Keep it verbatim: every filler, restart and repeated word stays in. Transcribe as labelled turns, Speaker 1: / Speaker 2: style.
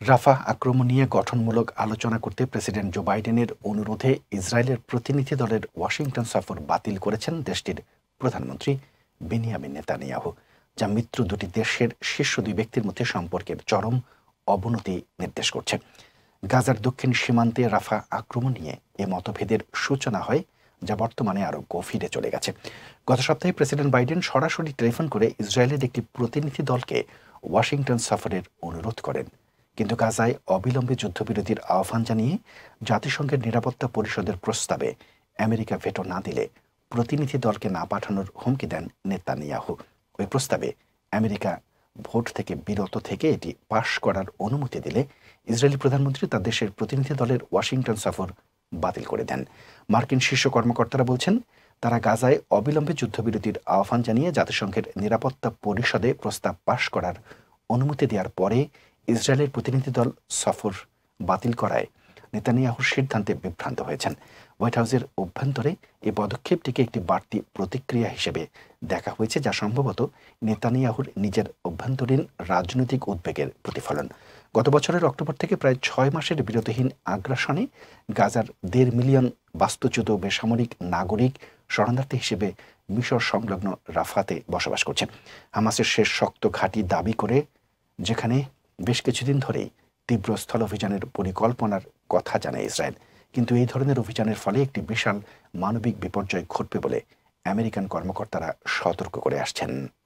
Speaker 1: Rafah আক্রমণ নিয়ে গঠনমূলক আলোচনা করতে প্রেসিডেন্ট জো বাইডেনের অনুরোধে ইসরায়েলের প্রতিনিধি দলের ওয়াশিংটন সফর বাতিল করেছেন দেশটির প্রধানমন্ত্রী বেনিয়ামিন নেতানিয়াহু, যা মিত্র দুটি দেশের শীর্ষ দুই ব্যক্তির মধ্যে সম্পর্কের চরম অবনতি নির্দেশ করছে। গাজার দক্ষিণ সীমান্তে রাফা আক্রমণ নিয়ে এ মতভেদের সূচনা হয়, যা বর্তমানে আরও গভীরে চলে গেছে। গত সপ্তাহে প্রেসিডেন্ট বাইডেন সরাসরি টেলিফোন করে ইসরায়েলের একটি প্রতিনিধি দলকে ওয়াশিংটন সফরের অনুরোধ করেন, কিন্তু গাজায় অবিলম্বে যুদ্ধবিরতির আহ্বান জানিয়ে জাতিসংঘের নিরাপত্তা পরিষদের প্রস্তাবে আমেরিকা ভেটো না দিলে প্রতিনিধি দলকে না পাঠানোর হুমকি দেন নেতানিয়াহু। ওই প্রস্তাবে আমেরিকা ভোট থেকে বিরত থেকে এটি পাশ করার অনুমতি দিলে ইসরায়েলি প্রধানমন্ত্রী তার দেশের প্রতিনিধি দলের ওয়াশিংটন সফর বাতিল করে দেন। মার্কিন শীর্ষ কর্মকর্তারা বলছেন, তারা গাজায় অবিলম্বে যুদ্ধবিরতির আহ্বান জানিয়ে জাতিসংঘের নিরাপত্তা পরিষদে প্রস্তাব পাশ করার অনুমতি দেওয়ার পরে ইসরায়েলের প্রতিনিধি দল সফর বাতিল করায় নেতানিয়াহুর সিদ্ধান্তে বিভ্রান্ত হয়েছেন। হোয়াইট হাউসের অভ্যন্তরে এই পদক্ষেপটিকে একটি বাড়তি প্রতিক্রিয়া হিসেবে দেখা হয়েছে, যা সম্ভবত নেতানিয়াহুর নিজের অভ্যন্তরীণ রাজনৈতিক উদ্বেগের প্রতিফলন। গত বছরের অক্টোবর থেকে প্রায় ছয় মাসের বিরতিহীন আগ্রাসনে গাজার দেড় মিলিয়ন বাস্তুচ্যুত বেসামরিক নাগরিক শরণার্থী হিসেবে মিশর সংলগ্ন রাফাতে বসবাস করছে। হামাসের শেষ শক্ত ঘাঁটি দাবি করে, যেখানে বেশ কিছুদিন ধরেই তীব্র স্থল অভিযানের পরিকল্পনার কথা জানায় ইসরায়েল। কিন্তু এই ধরনের অভিযানের ফলে একটি বিশাল মানবিক বিপর্যয় ঘটবে বলে আমেরিকান কর্মকর্তারা সতর্ক করে আসছেন।